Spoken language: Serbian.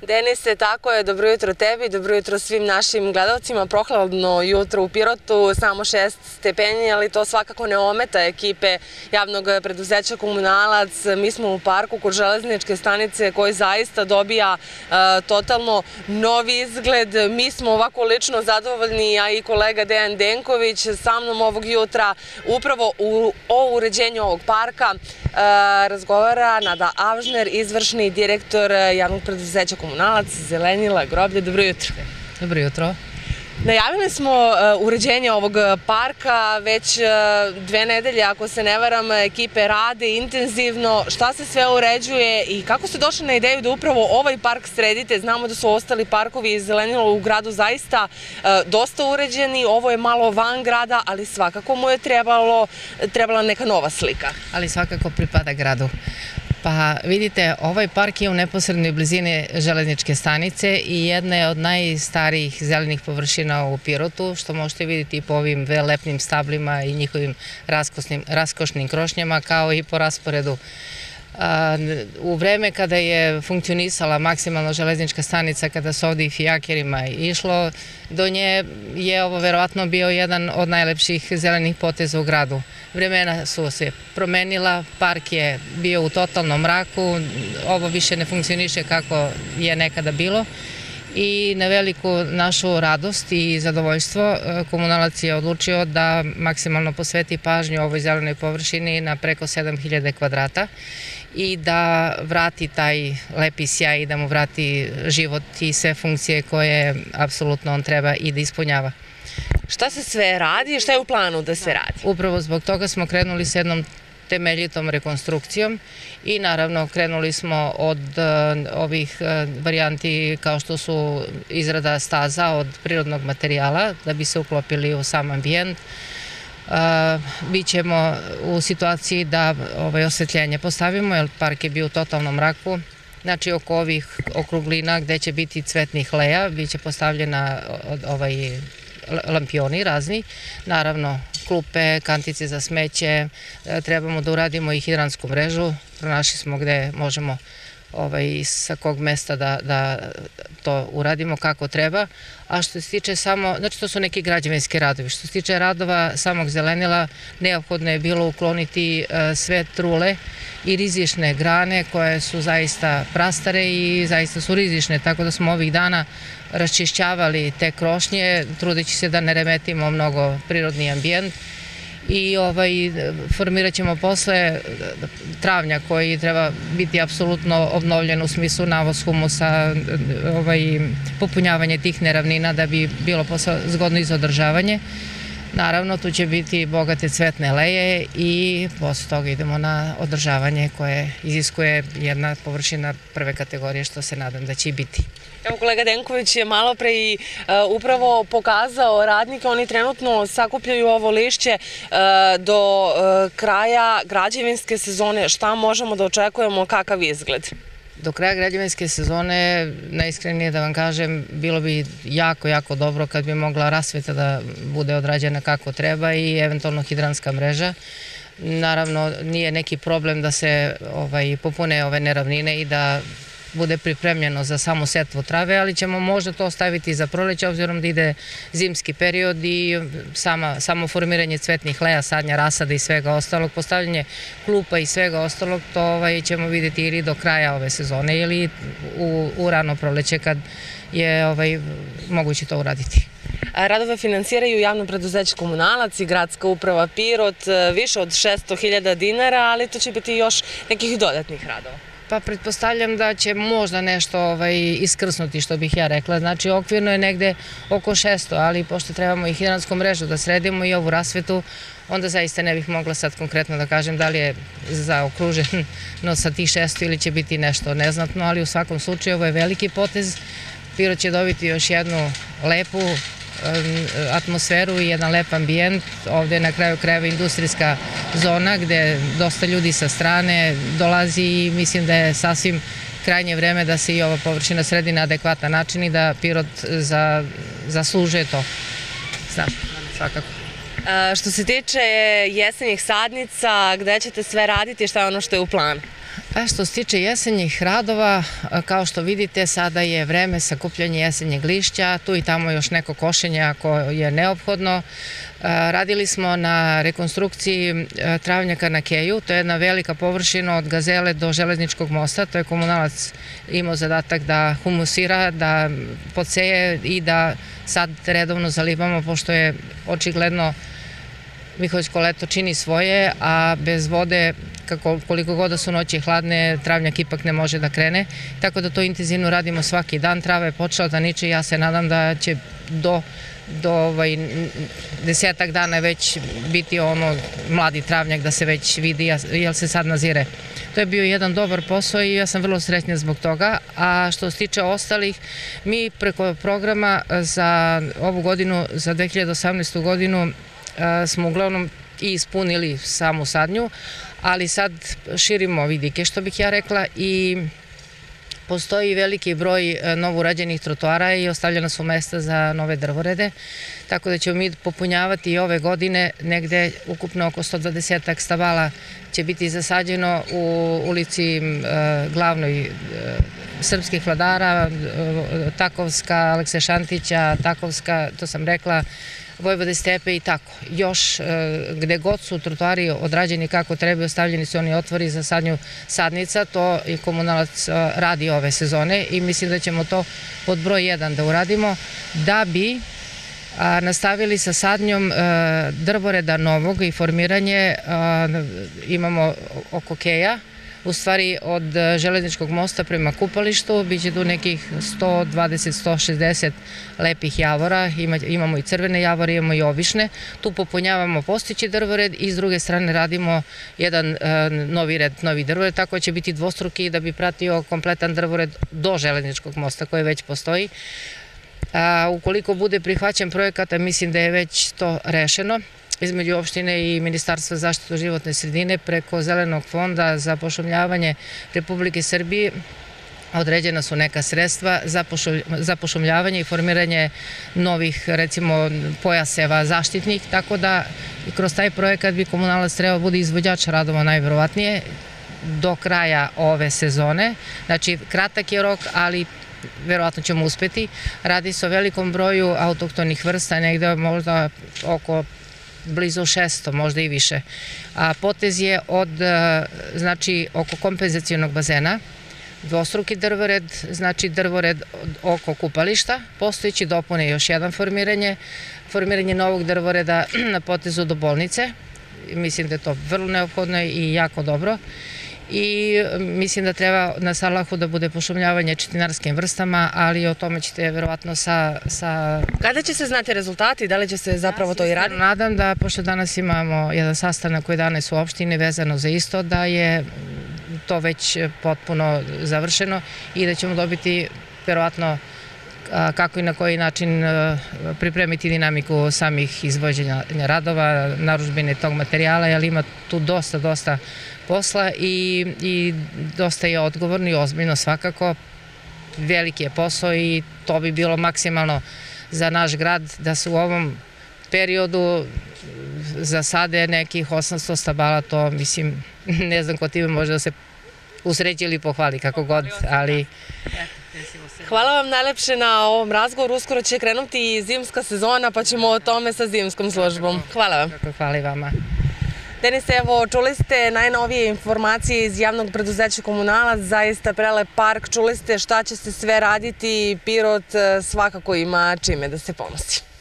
Denise, tako je, dobro jutro tebi, dobro jutro svim našim gledalcima. Prohladno jutro u Pirotu, samo 6 stepeni, ali to svakako ne ometa ekipe javnog preduzeća Komunalac. Mi smo u parku kod železničke stanice koji zaista dobija totalno novi izgled. Mi smo ovako lično zadovoljni, a i kolega Dejan Denković sa mnom ovog jutra upravo o uređenju ovog parka razgovara Nada Avžner, izvršni direktor javnog preduzeća Komunalac, Zelenila, Groblje. Dobro jutro. Dobro jutro. Najavili smo uređenje ovog parka, već 2 nedelje, ako se ne varam, ekipe rade intenzivno. Šta se sve uređuje i kako ste došli na ideju da upravo ovaj park sredite? Znamo da su ostali parkovi iz Zelenila u gradu zaista dosta uređeni. Ovo je malo van grada, ali svakako mu je trebala neka nova slika. Ali svakako pripada gradu. Pa vidite, ovaj park je u neposrednoj blizini železničke stanice i jedna je od najstarijih zelenih površina u Pirotu, što možete vidjeti po ovim velelepnim stablima i njihovim raskošnim krošnjama, kao i po rasporedu. U vreme kada je funkcionisala maksimalno železnička stanica, kada se ovdje i fijakerima išlo, do nje je ovo verovatno bio jedan od najlepših zelenih poteza u gradu. Vremena su se promenila, park je bio u totalnom mraku, ovo više ne funkcioniše kako je nekada bilo. I na veliku našu radost i zadovoljstvo Komunalac je odlučio da maksimalno posveti pažnju ovoj zelenoj površini na preko 7000 kvadrata i da vrati taj lepi sjaj i da mu vrati život i sve funkcije koje apsolutno on treba i da ispunjava. Šta se sve radi i šta je u planu da se radi? Upravo zbog toga smo krenuli s jednom temeljitom rekonstrukcijom i naravno krenuli smo od ovih varijanti kao što su izrada staza od prirodnog materijala da bi se uklopili u sam ambijent. Bićemo u situaciji da osvetljenje postavimo jer park je bio u totalnom mraku. Znači oko ovih okruglina gde će biti cvetnih leja biće postavljena lampioni razni, naravno klupe, kantice za smeće, trebamo da uradimo i hidransku mrežu, pronašli smo gde možemo sa kog mesta da to uradimo kako treba, a što se tiče znači to su neki građevinski radovi, što se tiče radova samog Zelenila, neophodno je bilo ukloniti sve trule i rizične grane koje su zaista prastare i zaista su rizične, tako da smo ovih dana raščišćavali te krošnje, trudeći se da ne remetimo mnogo prirodni ambijent i formirat ćemo posle travnja koji treba biti apsolutno obnovljen u smislu navoz humusa, popunjavanje tih neravnina da bi bilo posle zgodno i za održavanje. Naravno, tu će biti bogate cvetne leje i posle toga idemo na održavanje koje iziskuje jedna površina prve kategorije, što se nadam da će i biti. Evo, kolega Denković je malo pre i upravo pokazao radnike, oni trenutno sakupljaju ovo lišće do kraja građevinske sezone. Šta možemo da očekujemo, kakav izgled? Do kraja građevinske sezone, najiskrenije da vam kažem, bilo bi jako, jako dobro kad bi mogla rasveta da bude odrađena kako treba i eventualno hidranska mreža. Naravno, nije neki problem da se popune ove neravnine i da bude pripremljeno za samu setvu trave, ali ćemo možda to ostaviti za proleće, obzirom da ide zimski period i samo formiranje cvetnih leja, sadnja rasada i svega ostalog, postavljanje klupa i svega ostalog, to ćemo vidjeti ili do kraja ove sezone ili u rano proleće kad je moguće to uraditi. Radove finansiraju javno preduzeće Komunalac i gradska uprava Pirot, više od 600.000 dinara, ali to će biti još nekih dodatnih radova. Pa pretpostavljam da će možda nešto iskrsnuti, što bih ja rekla. Znači okvirno je negde oko 600, ali pošto trebamo i hidransku mrežu da sredimo i ovu rasvetu, onda zaista ne bih mogla sad konkretno da kažem da li je zaokruženo sa tih 600 ili će biti nešto neznatno, ali u svakom slučaju ovo je veliki potez. Pirot će dobiti još jednu lepu atmosferu i jedan lep ambijent. Ovdje je na kraju krajeva industrijska zona gde dosta ljudi sa strane dolazi i mislim da je sasvim krajnje vreme da se i ova površina sredi na adekvatan način i da Pirot zaslužuje to. Znam, svakako. Što se tiče jesenjih sadnica, gde ćete sve raditi, šta je ono što je u planu? A što se tiče jesenjih radova, kao što vidite, sada je vreme sakupljanja jesenjeg lišća, tu i tamo još neko košenje ako je neophodno. Radili smo na rekonstrukciji travnjaka na Keju, to je jedna velika površina od Gazele do Železničkog mosta, to je komunalac imao zadatak da humusira, da podseje i da sad redovno zalivamo, pošto je očigledno Miholjsko leto čini svoje, a bez vode, koliko god da su noći hladne, travnjak ipak ne može da krene. Tako da to intenzivno radimo svaki dan. Trava je počela da niče i ja se nadam da će do 10 dana već biti ono mladi travnjak da se već vidi, jer se sad nazire. To je bio jedan dobar posao i ja sam vrlo srećna zbog toga. A što se tiče ostalih, mi preko programa za ovu godinu, za 2018. godinu, smo uglavnom i ispunili samu sadnju, ali sad širimo vidike, što bih ja rekla, i postoji veliki broj novourađenih trotoara i ostavljena su mesta za nove drvorede, tako da ćemo mi popunjavati i ove godine, negde ukupno oko 120 stabala će biti zasađeno u ulici glavnoj srpskih vladara, Takovska, Alekse Šantića, Takovska, to sam rekla, Vojvode Stepe i tako. Još gde god su trotoari odrađeni kako treba, ostavljeni su oni otvori za sadnju sadnica, to i komunalac radi ove sezone i mislim da ćemo to pod broj 1 da uradimo, da bi nastavili sa sadnjom drvoreda novog i formiranje. Imamo oko Keja, u stvari od Železničkog mosta prema kupalištu, biće tu nekih 120-160 lepih javora, imamo i crvene javore, imamo i obične. Tu popunjavamo postojeći drvored i s druge strane radimo jedan novi red, novi drvored, tako će biti dvostruki da bi pratio kompletan drvored do Železničkog mosta koji već postoji. Ukoliko bude prihvaćen projekat, mislim da je već to rešeno, između opštine i Ministarstva zaštite životne sredine preko Zelenog fonda za pošumljavanje Republike Srbije određena su neka sredstva za pošumljavanje i formiranje novih, recimo, pojaseva zaštitnih, tako da kroz taj projekat bi komunalac trebao bude izvođač radova najverovatnije do kraja ove sezone. Znači, kratak je rok, ali verovatno ćemo uspeti. Radi se o velikom broju autohtonih vrsta, negde možda oko blizu 600, možda i više. A potez je od, znači, oko kompenzacionog bazena, dvostruki drvored, znači drvored oko kupališta, postojeći dopune još jedan formiranje novog drvoreda na potezu do bolnice. Mislim da je to vrlo neophodno i jako dobro. I mislim da treba na Salahu da bude pošumljavanje četinarskim vrstama, ali o tome ćete verovatno sa... Kada će se znati rezultati, da li će se zapravo to i raditi? Nadam da, pošto danas imamo jedan sastanak koji danas u opštini vezano za isto, da je to već potpuno završeno i da ćemo dobiti verovatno kako i na koji način pripremiti dinamiku samih izvođenja radova, narudžbine tog materijala, jer ima tu dosta posla i dosta je odgovorno i ozbiljno svakako. Veliki je posao i to bi bilo maksimalno za naš grad da se u ovom periodu zasade nekih 800 stabala, to mislim, ne znam ko time može da se usreći ili pohvali, kako god, ali... Hvala vam najlepše na ovom razgovoru. Uskoro će krenuti zimska sezona, pa ćemo o tome sa zimskom službom. Hvala vam. Hvala i vama. Denis, evo, čuli ste najnovije informacije iz javnog preduzeća Komunalac, zaista prelep park, čuli ste šta će se sve raditi, Pirot svakako ima čime da se ponosi.